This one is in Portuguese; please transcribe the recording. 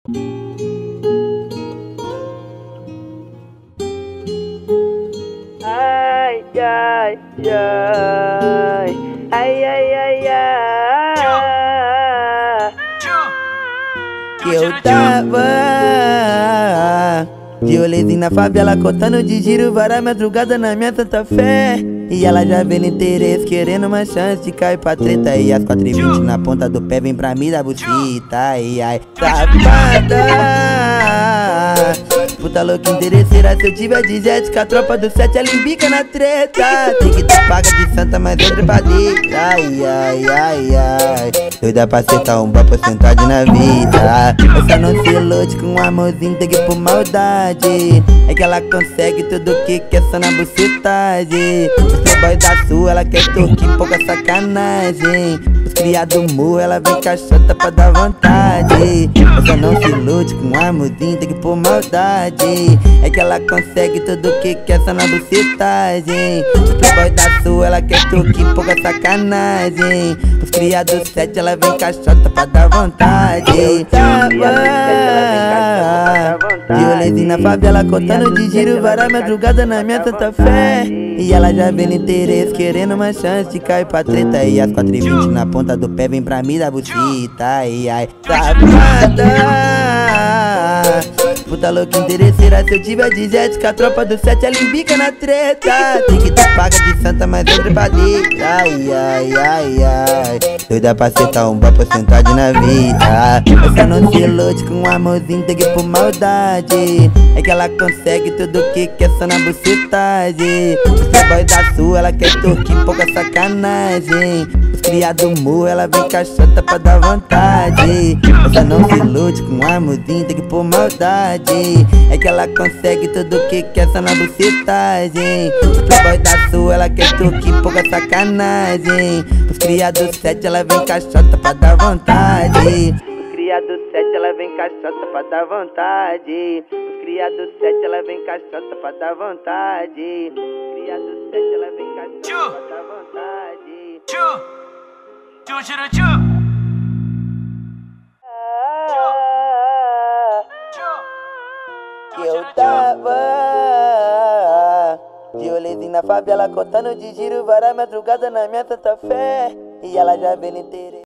Ai, ai, ai, ai, ai, ai, ai. Que eu tava de rolezinho na favela, contando de giro várias madrugadas na minha santa fé. E ela já vê no interesse, querendo uma chance de cair pra treta. E às 4h20 na ponta do pé vem pra mim da bucita. Ai, ai, safada, puta louca interesseira. Se eu tiver de jet com a tropa do 7, ela embica na treta. Tem que ter paga de santa, mas entre pra dentro. Ai, ai, ai, ai, doida pra acertar uma porcentagem na vida. Eu só não se ilude com um amorzinho, tem que ir por maldade. É que ela consegue tudo que quer só na bucetagem. Os playboy da sua, ela quer turquir, pouca sacanagem. Os criados mu, ela vem caixota pra dar vontade. Eu só não se ilude com um amorzinho, tem que ir por maldade. É que ela consegue tudo que quer só na bucetagem. Os playboy da sua, ela quer turquir, pouca sacanagem. Os criados 7, ela vem caixota pra dar vontade. De rolezinho na favela, contando de giro várias madrugadas na minha santa fé. E ela já vê no interesse, querendo uma chance de cair pra treta. E às 4h20 na ponta do pé vem pra mim da bucita. Ai, ai, safada, puta louca interesseira. Se eu tiver de jet com a tropa do 7, ela embica na treta. Tem que ter paga de santa, mas entre pra dentro. Ai, ai, ai, ai, doida pra acertar uma porcentagem na vida. Eu só não se ilude com um amorzinho, tem que ir por maldade. É que ela consegue tudo que quer só na bucetagem. Os playboy da sua, ela quer turquir, pouca sacanagem. Os criados mu, ela vem caixota pra dar vontade. Eu só não se ilude com um amorzinho, tem que ir por maldade. É que ela consegue tudo que quer só na bucetagem. Os playboy da sua, ela quer turquir, pouca sacanagem. Os criados 7, ela vem caixota pra dar vontade. Os criados 7, ela vem caixota pra dar vontade. Os criados 7, ela vem caixota pra dar vontade. Os criados 7, ela vem caixota pra dar vontade. Que eu tava de rolezinho na favela, contando de giro várias madrugadas na minha santa fé. E ela já vê no interesse.